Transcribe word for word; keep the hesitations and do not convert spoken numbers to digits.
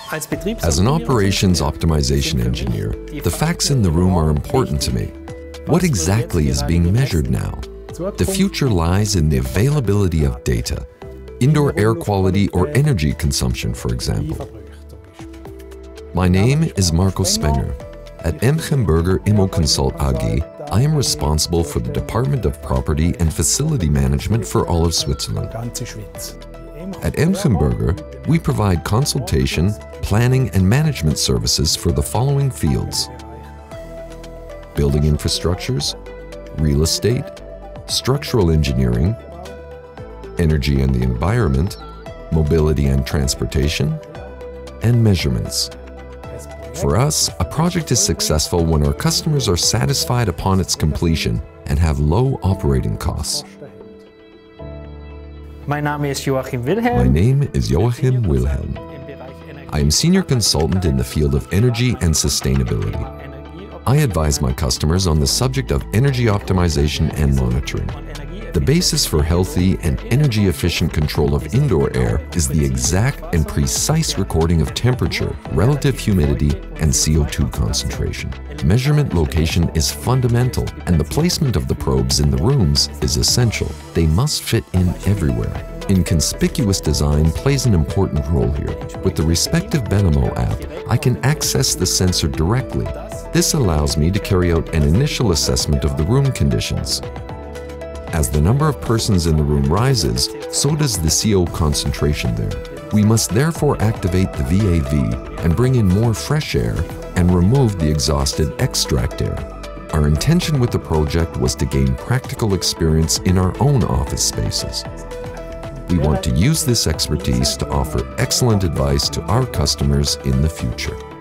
As an operations optimization engineer, the facts in the room are important to me. What exactly is being measured now? The future lies in the availability of data, indoor air quality or energy consumption, for example. My name is Marco Spenger. At Emch+Berger ImmoConsult A G, I am responsible for the Department of Property and Facility Management for all of Switzerland. At Emch+Berger, we provide consultation, planning and management services for the following fields: building infrastructures, real estate, structural engineering, energy and the environment, mobility and transportation, and measurements. For us, a project is successful when our customers are satisfied upon its completion and have low operating costs. My name is Joachim Wilhelm. My name is Joachim Wilhelm. I am Senior Consultant in the field of energy and sustainability. I advise my customers on the subject of energy optimization and monitoring. The basis for healthy and energy-efficient control of indoor air is the exact and precise recording of temperature, relative humidity, and C O two concentration. Measurement location is fundamental, and the placement of the probes in the rooms is essential. They must fit in everywhere. Inconspicuous design plays an important role here. With the respective Belimo app, I can access the sensor directly. This allows me to carry out an initial assessment of the room conditions. As the number of persons in the room rises, so does the C O concentration there. We must therefore activate the V A V and bring in more fresh air and remove the exhausted extract air. Our intention with the project was to gain practical experience in our own office spaces. We want to use this expertise to offer excellent advice to our customers in the future.